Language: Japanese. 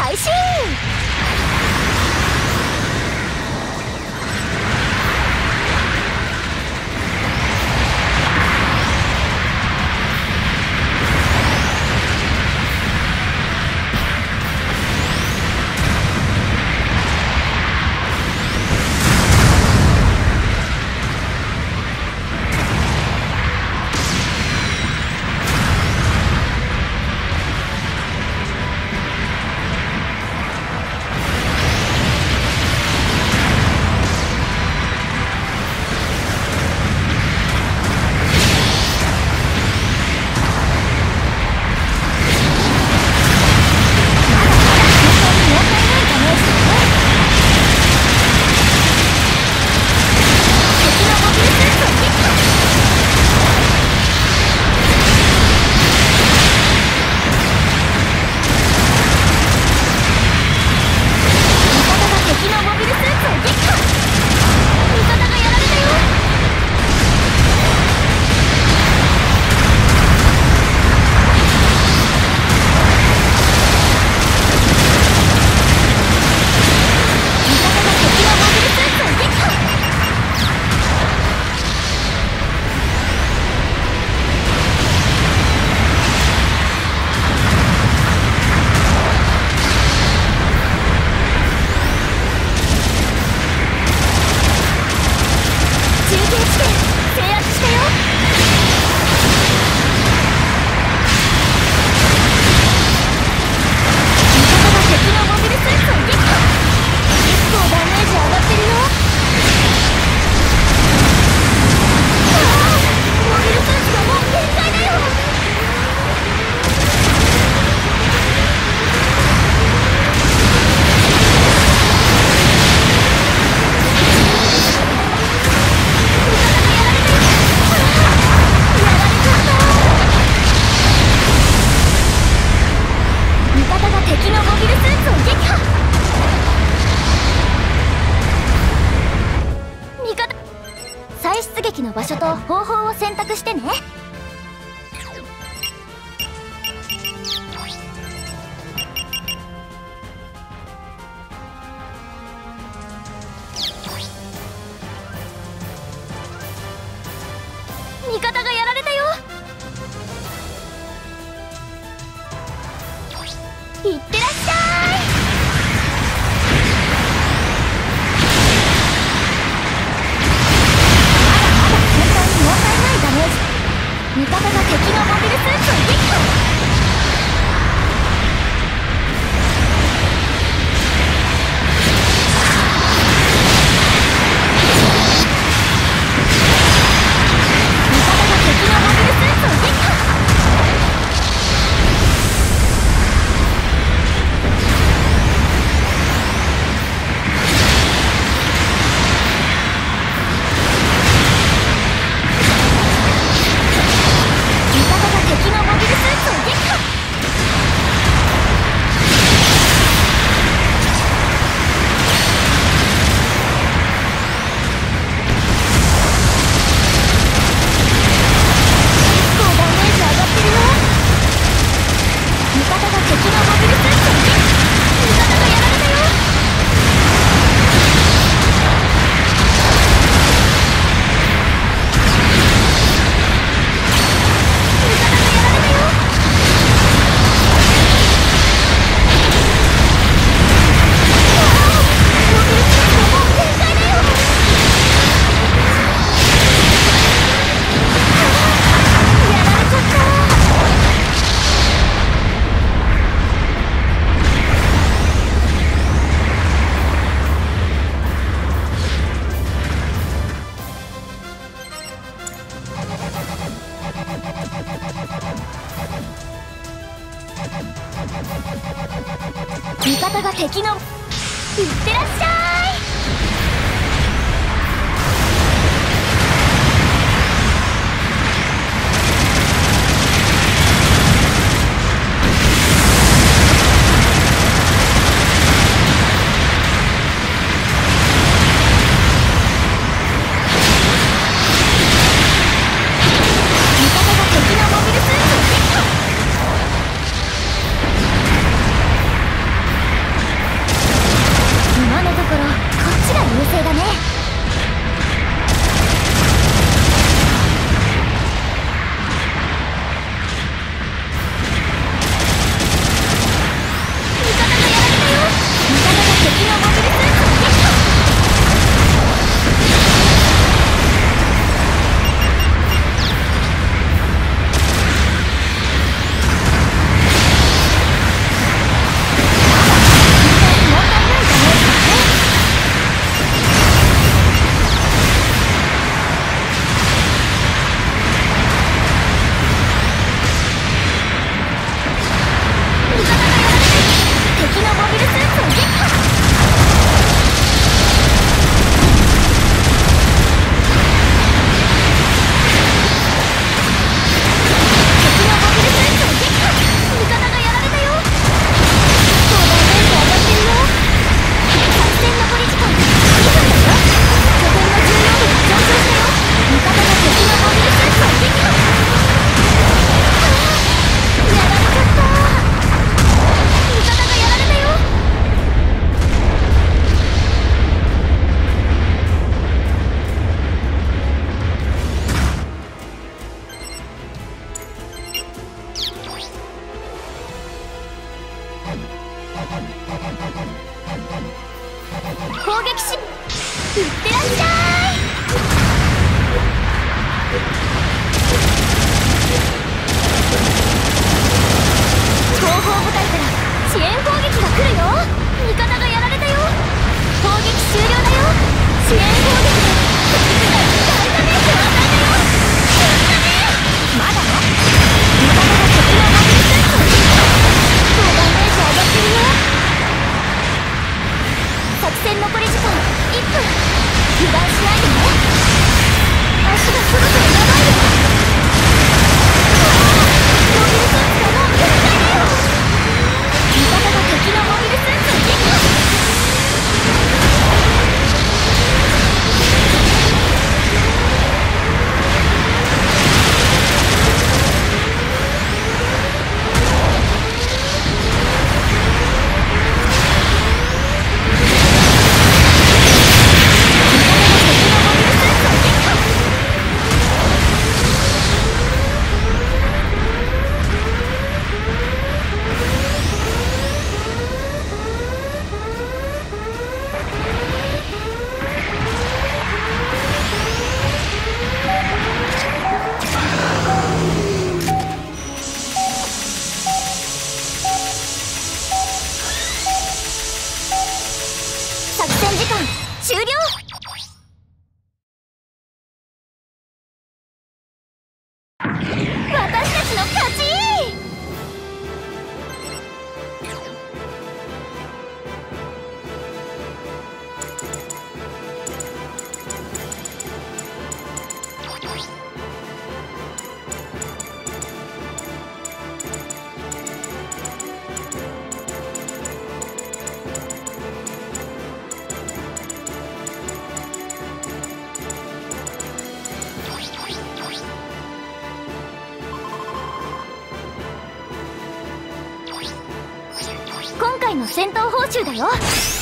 開始。再出撃の場所と方法を選択してね。味方がやられたよ。いってらっしゃい。味方が敵のモビルスーツを撃破。味方が敵のいってらっしゃい。味攻撃し、いってらっしゃい。後方部隊から支援攻撃が来るよ。味方がやられたよ。攻撃終了だよ。支援攻撃で敵部隊に大ダメージを与えたよ。まだ味方が敵のモビルスーツを引いた。ダメージ上がってるよ。作戦残り時間1分。油断しないでね。足がそろそろやばいよ。モビルスーツがもう限界だよ。味方が敵のモビルスーツを撃破。作戦時間終了。私たちの勝ち。今回の戦闘報酬だよ。